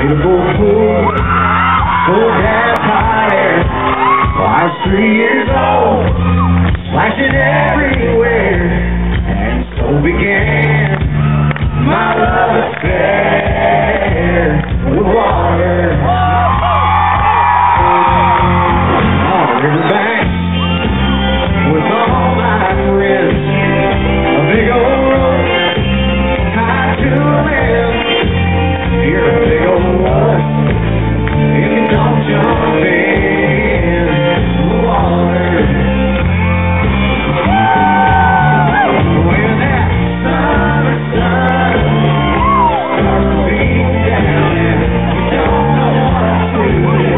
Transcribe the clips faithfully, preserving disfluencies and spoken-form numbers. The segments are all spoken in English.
Beautiful pool, full of gas hot air. Well, I was three years old, splashing everywhere, and so began my love affair with water. On the riverbank with all my friends, a big old rope tied to a limb. You're a big old wuss if you don't jump in the water. When that summer sun starts to beat down and you don't know what to do,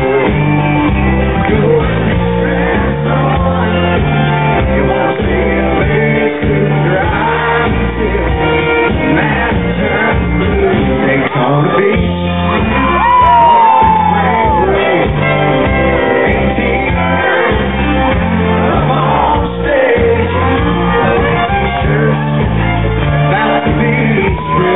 go and stress on. You won't see a big scoop drive until mass turns blue. Takes on the beach. About to be